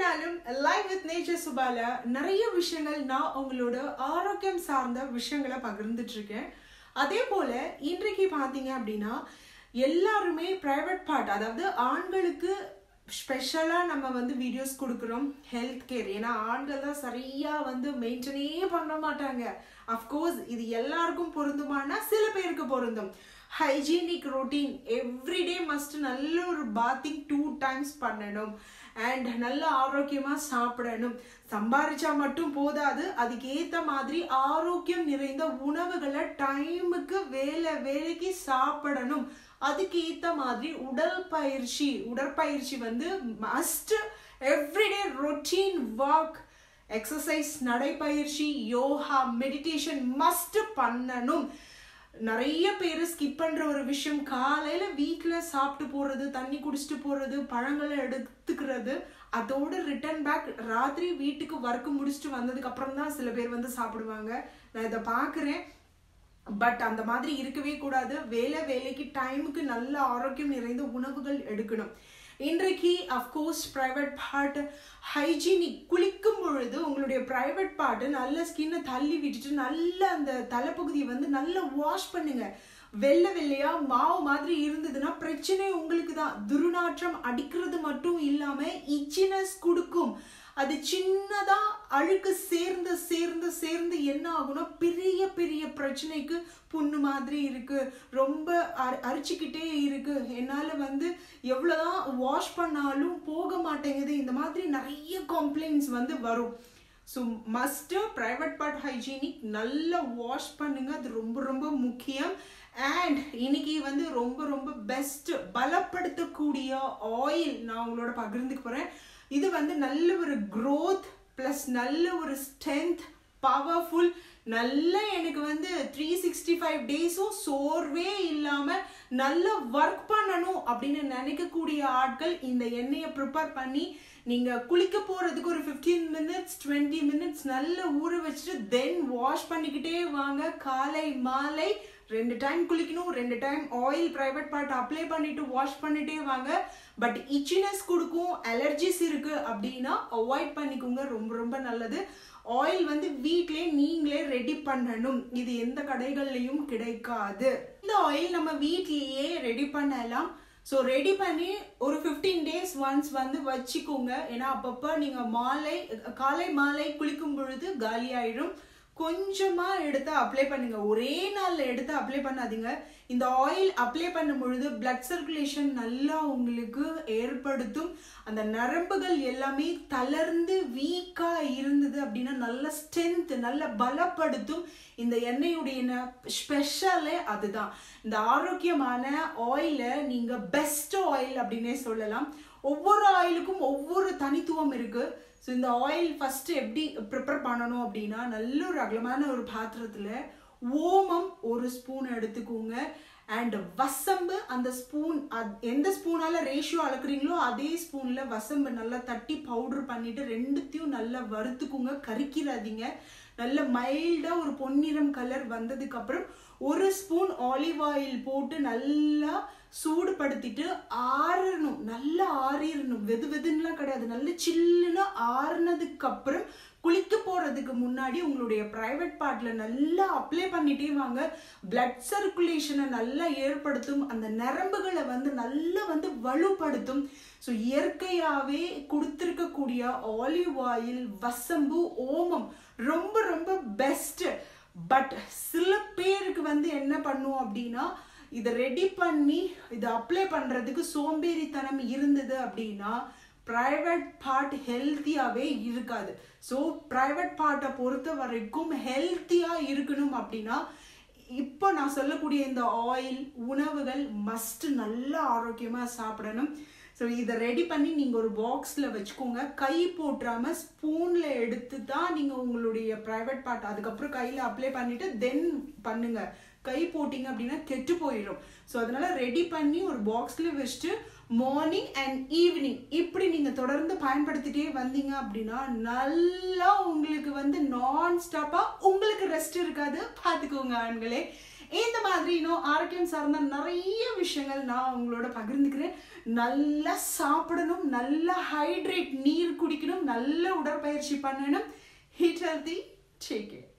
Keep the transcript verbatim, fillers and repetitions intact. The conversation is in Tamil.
நாளும் லைவ் வித் நேச்சர் சுபால நிறைய விஷயங்கள் நான் உங்களோட ஆரோக்கியம் சார்ந்த விஷயங்களை பகிர்ந்துட்டு இருக்கேன். அதே போல இன்றைக்கு பார்த்தீங்க அப்படின்னா எல்லாருமே பிரைவேட் பார்ட், அதாவது ஆண்களுக்கு ஸ்பெஷலாக நம்ம வந்து வீடியோஸ் கொடுக்குறோம் ஹெல்த் கேர். ஏன்னா ஆண்கள் தான் சரியாக வந்து மெயின்டைனே பண்ண மாட்டாங்க. அஃப்கோர்ஸ் இது எல்லாருக்கும் பொருந்துமானா சில பேருக்கு பொருந்தும். ஹைஜீனிக் ரொட்டீன் எவ்ரிடே மஸ்ட், நல்ல ஒரு பாத்திங் டூ டைம்ஸ் பண்ணணும் அண்ட் நல்ல ஆரோக்கியமாக சாப்பிடணும். சம்பாதிச்சா மட்டும் போதாது, அதுக்கு ஏற்ற மாதிரி ஆரோக்கியம் நிறைந்த உணவுகளை டைமுக்கு வேலை வேலைக்கு சாப்பிடணும். அதுக்கு ஏற்ற மாதிரி உடல் பயிற்சி உடற்பயிற்சி வந்து must. Everyday routine walk, exercise, நடைப்பயிற்சி, யோகா, மெடிடேஷன் மஸ்ட் பண்ணணும். நிறைய பேர் ஸ்கிப் பண்ற ஒரு விஷயம், காலையில வீட்டுல சாப்பிட்டு போறது, தண்ணி குடிச்சிட்டு போறது, பழங்களை எடுத்துக்கிறது, அதோட ரிட்டர்ன் பேக் ராத்திரி வீட்டுக்கு ஒர்க் முடிச்சுட்டு வந்ததுக்கு அப்புறம் தான் சில பேர் வந்து சாப்பிடுவாங்க. நான் இதை பாக்குறேன். பட் அந்த மாதிரி இருக்கவே கூடாது. வேலை வேலைக்கு டைமுக்கு நல்ல ஆரோக்கியம் நிறைந்த உணவுகள் எடுக்கணும். இன்றைக்கு அஃப்கோர்ஸ் பிரைவேட் பார்ட் ஹைஜீனிக், குளிக்கும் பொழுது உங்களுடைய பிரைவேட் பார்ட் நல்ல ஸ்கின்னை தள்ளி விட்டுட்டு நல்ல அந்த தலைப்பகுதியை வந்து நல்லா வாஷ் பண்ணுங்க. வெள்ளை வெள்ளையா மாவு மாதிரி இருந்ததுன்னா பிரச்சனை உங்களுக்கு தான். துர்நாற்றம் அடிக்கிறது மட்டும் இல்லாம இச்சினஸ் கொடுக்கும். அது சின்னதா அழுக்கு சேர்ந்து சேர்ந்து சேர்ந்து என்ன ஆகும்னா பெரிய பெரிய பிரச்சனைக்கு, புண்ணு மாதிரி இருக்கு, ரொம்ப அரிச்சுக்கிட்டே இருக்கு, என்னால வந்து எவ்வளவுதான் வாஷ் பண்ணாலும் போக மாட்டேங்குது, இந்த மாதிரி நிறைய கம்ப்ளைண்ட்ஸ் வந்து வரும். So must private part hygienic நல்லா வாஷ் பண்ணுங்க. அது ரொம்ப ரொம்ப முக்கியம். அண்ட் இன்னைக்கு வந்து ரொம்ப ரொம்ப பெஸ்ட் பலப்படுத்தக்கூடிய ஆயில் நான் உங்களோட பகிர்ந்துக்க போறேன். இது வந்து நல்ல ஒரு growth பிளஸ் நல்ல ஒரு ஸ்ட்ரென்த், பவர்ஃபுல், நல்ல எனக்கு வந்து த்ரீ சிக்ஸ்டி ஃபைவ் டேஸும் சோர்வே இல்லாம நல்ல ஒர்க் பண்ணணும் அப்படின்னு நினைக்கக்கூடிய ஆட்கள் இந்த எண்ணெயை ப்ரிப்பேர் பண்ணி நீங்க குளிக்க போறதுக்கு ஒரு ஃபிஃப்டீன் மினிட்ஸ் டுவெண்ட்டி மினிட்ஸ் நல்ல ஊற வச்சுட்டு தென் வாஷ் பண்ணிக்கிட்டே வாங்க. காலை மாலை ரெண்டு டைம் குளிக்கணும், ரெண்டு time oil private part apply பண்ணிட்டு வாஷ் பண்ணிட்டே வாங்க. பட் இச்சினஸ் கொடுக்கும், அலர்ஜிஸ் இருக்கு அப்படின்னா அவாய்ட் பண்ணிக்கோங்க, ரொம்ப ரொம்ப நல்லது. ஆயில் வந்து வீட்லயே நீங்களே ரெடி பண்ணணும். இது எந்த கடைகள்லயும் கிடைக்காது. இந்த ஆயில் நம்ம வீட்லயே ரெடி பண்ணலாம். ஸோ ரெடி பண்ணி ஒரு ஃபிஃப்டீன் டேஸ் ஒன்ஸ் வந்து வச்சுக்கோங்க. ஏன்னா அப்பப்போ நீங்க மாலை காலை மாலை குளிக்கும் பொழுது காலி ஆயிடும். கொஞ்சமா எடுத்து அப்ளை பண்ணுங்க, ஒரே நாள்ல எடுத்து அப்ளை பண்ணாதீங்க. இந்த ஆயில் அப்ளை பண்ணும் பொழுது பிளட் சர்க்குலேஷன் நல்லா உங்களுக்கு ஏற்படுத்தும். அந்த நரம்புகள் எல்லாமே தளர்ந்து வீக்கா இருந்தது அப்படின்னா நல்ல ஸ்ட்ரென்த், நல்ல பலப்படுத்தும். இந்த எண்ணெயுடைய ஸ்பெஷலே அதுதான். இந்த ஆரோக்கியமான ஆயில நீங்க பெஸ்ட் ஆயில் அப்படின்னே சொல்லலாம். ஒவ்வொரு ஆயிலுக்கும் ஒவ்வொரு தனித்துவம் இருக்கு. ஸோ இந்த ஆயில் ஃபர்ஸ்ட் எப்படி ப்ரிப்பேர் பண்ணணும் அப்படின்னா, நல்ல ஒரு அகலமான ஒரு பாத்திரத்துல ஓமம் ஒரு ஸ்பூன் எடுத்துக்கோங்க. அண்ட் வசம்பு அந்த ஸ்பூன், எந்த ஸ்பூனால ரேஷியோ அளக்குறீங்களோ அதே ஸ்பூன்ல வசம்பு நல்லா தட்டி பவுடர் பண்ணிட்டு ரெண்டுத்தையும் நல்லா வறுத்துக்குங்க, கறிக்கிறாதீங்க. நல்ல மைல்டா ஒரு பொன்னிறம் கலர் வந்ததுக்கு அப்புறம் ஒரு ஸ்பூன் ஆலிவ் ஆயில் போட்டு நல்லா சூடுபடுத்திட்டு ஆறணும், நல்லா ஆறிடணும். வெது வெதுன்னுலாம் கிடையாது, நல்ல சில்லுன்னு ஆறுனதுக்கு அப்புறம் குளிக்க போறதுக்கு முன்னாடி உங்களுடைய பிரைவேட் பார்ட்ல நல்லா அப்ளை பண்ணிட்டே வாங்க. பிளட் சர்க்குலேஷனை நல்லா ஏற்படுத்தும், அந்த நரம்புகளை வந்து நல்லா வந்து வலுப்படுத்தும். ஸோ இயற்கையாவே கொடுத்திருக்கக்கூடிய ஆலிவ் ஆயில், வசம்பு, ஓமம் ரொம்ப ரொம்ப பெஸ்ட். பட் சில பேருக்கு வந்து என்ன பண்ணும் அப்படின்னா, இதை ரெடி பண்ணி இதை அப்ளை பண்றதுக்கு சோம்பேறித்தனம் இருந்தது அப்படின்னா பிரைவேட் பார்ட் ஹெல்த்தியாவே இருக்காது. ஸோ பிரைவேட் பார்ட்டை பொறுத்த வரைக்கும் ஹெல்த்தியா இருக்கணும் அப்படின்னா இப்போ நான் சொல்லக்கூடிய இந்த ஆயில் உணவுகள் மஸ்ட் நல்ல ஆரோக்கியமா சாப்பிடணும். ஸோ இதை ரெடி பண்ணி நீங்கள் ஒரு பாக்ஸில் வச்சுக்கோங்க. கை போட்டுறாம ஸ்பூனில் எடுத்து தான் நீங்கள் உங்களுடைய ப்ரைவேட் பார்ட் அதுக்கப்புறம் கையில் அப்ளை பண்ணிவிட்டு தென் பண்ணுங்க. கை போட்டிங்க அப்படின்னா கெட்டு போயிடும். ஸோ அதனால ரெடி பண்ணி ஒரு பாக்ஸில் வச்சுட்டு மார்னிங் அண்ட் ஈவினிங் இப்படி நீங்கள் தொடர்ந்து பயன்படுத்திட்டே வந்தீங்க அப்படின்னா நல்லா உங்களுக்கு வந்து நான் ஸ்டாப்பாக உங்களுக்கு ரெஸ்ட் இருக்காது. பார்த்துக்கோங்க ஆண்களே. இந்த மாதிரி இன்னும் ஆரோக்கியம் சார்ந்த நிறைய விஷயங்கள் நான் உங்களோட பகிர்ந்துக்கிறேன். நல்லா சாப்பிடணும், நல்லா ஹைட்ரேட் நீர் குடிக்கணும், நல்ல உடற்பயிற்சி பண்ணணும். Heat healthy, take care.